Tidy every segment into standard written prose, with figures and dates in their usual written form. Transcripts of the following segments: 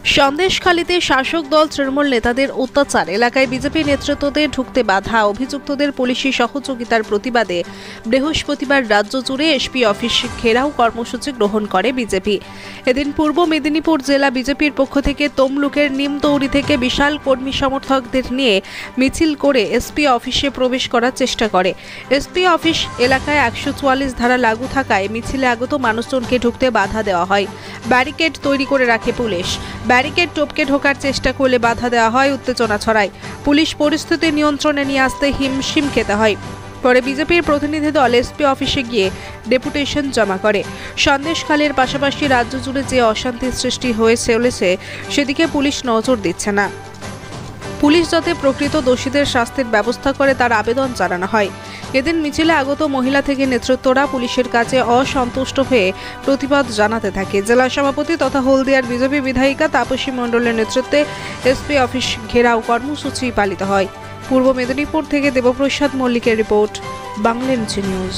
সন্দেশখালীতে শাসক দল তৃণমূল নেতাদের অত্যাচার, এলাকায় বিজেপি নেতৃত্বদের ঢুকতে বাধা, অভিযুক্তদের পুলিশি সহযোগিতার প্রতিবাদে বৃহস্পতিবার রাজ্য জুড়ে এসপি অফিস ঘেরাও কর্মসূচি গ্রহণ করে বিজেপি। এদিন পূর্ব মেদিনীপুর জেলা বিজেপির পক্ষ থেকে তমলুকের নিমতৌড়ি থেকে বিশাল কর্মী সমর্থকদের নিয়ে মিছিল করে এসপি অফিসে প্রবেশ করার চেষ্টা করে। এসপি অফিস এলাকায় 144 ধারা লাগু থাকায় মিছিলে আগত মানুষজনকে ঢুকতে বাধা দেওয়া হয়। ব্যারিকেড তৈরি করে রাখে পুলিশ। ব্যারিকেড টপকে ঢোকার চেষ্টা করলে বাধা দেওয়া হয়, উত্তেজনা ছড়ায়। পুলিশ পরিস্থিতি নিয়ন্ত্রণে নিয়ে আসতে হিমশিম খেতে হয়। পরে বিজেপির প্রতিনিধি দল এসপি অফিসে গিয়ে ডেপুটেশন জমা করে। সন্দেশখালীর পাশাপাশি রাজ্য জুড়ে যে অশান্তির সৃষ্টি হয়ে চলেছে সেদিকে পুলিশ নজর দিচ্ছে না। পুলিশ যাতে প্রকৃত দোষীদের শাস্তির ব্যবস্থা করে তার আবেদন জানানো হয়। এদিন মিছিলে আগত মহিলা থেকে নেতৃত্বরা পুলিশের কাছে অসন্তুষ্ট হয়ে প্রতিবাদ জানাতে থাকে। জেলা সভাপতি তথা হলদিয়ার বিজেপি বিধায়িকা তাপসী মণ্ডলের নেতৃত্বে এসপি অফিস ঘেরাও কর্মসূচি পালিত হয়। পূর্ব মেদিনীপুর থেকে দেবপ্রসাদ মল্লিকের রিপোর্ট, বাংলানিউজ নিউজ।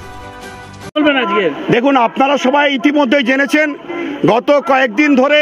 দেখুন, আপনারা সবাই ইতিমধ্যে জেনেছেন গত কয়েকদিন ধরে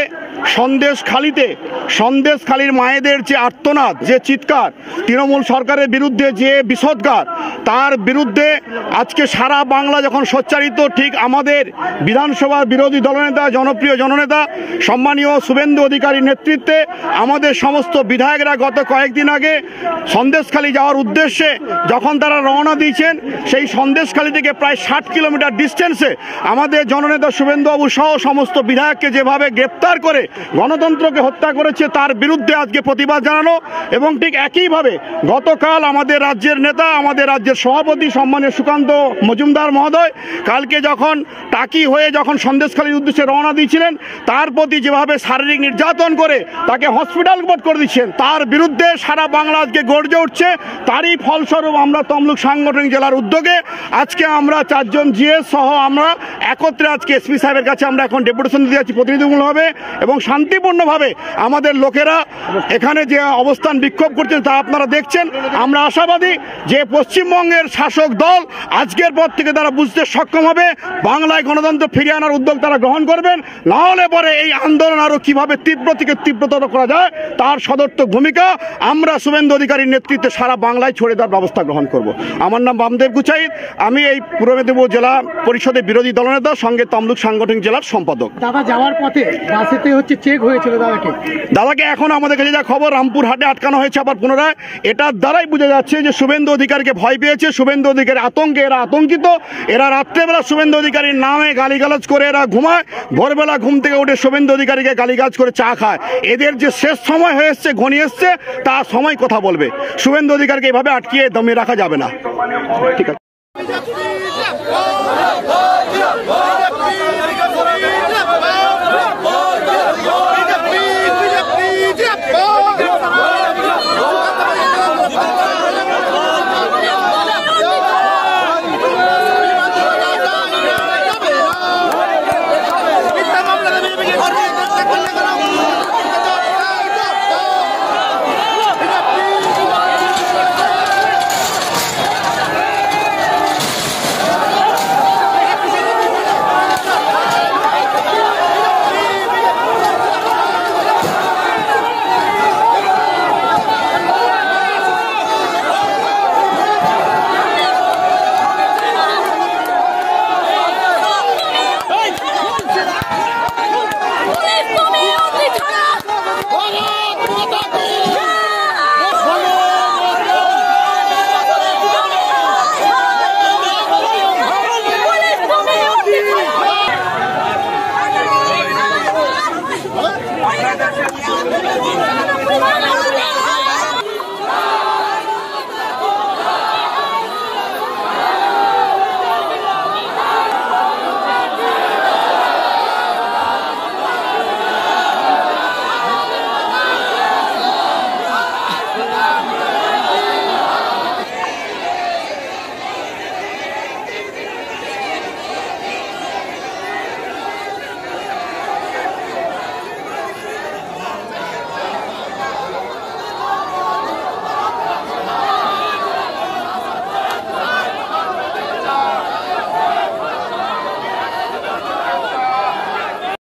সন্দেশখালীর মায়েদের যে আর্তনাদ, যে চিৎকার, তৃণমূল সরকারের বিরুদ্ধে যে বিষোদ্গার, তার বিরুদ্ধে আজকে সারা বাংলা যখন সোচ্চারিত, ঠিক আমাদের বিধানসভার বিরোধী দলনেতা, জনপ্রিয় জননেতা সম্মানীয় শুভেন্দু অধিকারীর নেতৃত্বে আমাদের সমস্ত বিধায়করা গত কয়েকদিন আগে সন্দেশখালী যাওয়ার উদ্দেশ্যে যখন তারা রওনা দিয়েছেন, সেই সন্দেশখালী থেকে প্রায় 60 কিলোমিটার ডিস্টেন্সে আমাদের জননেতা শুভেন্দুবাবু সহ সমস্ত বিধায়ককে যেভাবে গ্রেপ্তার করে গণতন্ত্রকে হত্যা করেছে, তার বিরুদ্ধে আজকে প্রতিবাদ জানানো। এবং ঠিক একইভাবে গতকাল আমাদের রাজ্যের নেতা, আমাদের রাজ্যের সভাপতি সম্মানীয় সুকান্ত মজুমদার মহোদয় কালকে যখন টাকি হয়ে যখন সন্দেশখালীর উদ্দেশ্যে রওনা দিয়েছিলেন, তার প্রতি যেভাবে শারীরিক নির্যাতন করে তাকে হসপিটাল রিপোর্ট করে দিচ্ছেন, তার বিরুদ্ধে সারা বাংলা আজকে গর্জে উঠছে। তারই ফলস্বরূপ আমরা তমলুক সাংগঠনিক জেলার উদ্যোগে আজকে আমরা 4 জন জিএস সহ আমরা একত্রে আজকে এসপি সাহেবের কাছে আমরা এখন ডেপুটেশন দিতে যাচ্ছি প্রতিনিধিমূলকভাবে, এবং শান্তিপূর্ণভাবে আমাদের লোকেরা এখানে যে অবস্থান বিক্ষোভ করছেন তা আপনারা দেখছেন। আমরা আশাবাদী যে পশ্চিমবঙ্গের শাসক দল আজকের পর থেকে তারা বুঝতে সক্ষম হবে, বাংলায় গণতন্ত্র ফিরিয়ে আনার উদ্যোগ তারা গ্রহণ করবেন। না হলে পরে এই আন্দোলন আরও কীভাবে তীব্র থেকে তীব্রতর করা যায় তার সদর্থক ভূমিকা আমরা শুভেন্দু অধিকারীর নেতৃত্বে সারা বাংলায় ছড়ে দেওয়ার ব্যবস্থা গ্রহণ করব। আমার নাম বামদেব গুচাইত, আমি এই পূর্ব মেদিনীপুর জেলা পরিষদের বিরোধী দলনেতা, সঙ্গে তমলুক সাংগঠনিক জেলার সম্পাদক। দাদা যাওয়ার পথে বাসেতে চেক হয়েছিল দাদাকে এখন আমাদের কাছে যা খবর, রামপুরহাটে আটকানো হয়েছে আবার পুনরায়। এটার দ্বারাই বোঝা যাচ্ছে যে শুভেন্দু অধিকারীকে ভয় পেয়েছে, শুভেন্দু অধিকারীর আতঙ্কে এরা আতঙ্কিত। এরা রাত্রেবেলা শুভেন্দু অধিকারীর নামে গালিগালাজ করে এরা ঘুমায়, ভোরবেলা ঘুম থেকে উঠে শুভেন্দু অধিকারীকে গালিগালাজ করে চা খায়। এদের যে শেষ সময় হয়ে এসছে, ঘনিয়ে এসছে, তার সময় কথা বলবে। শুভেন্দু অধিকারীকে এভাবে আটকিয়ে দমিয়ে রাখা যাবে না। ঠিক আছে।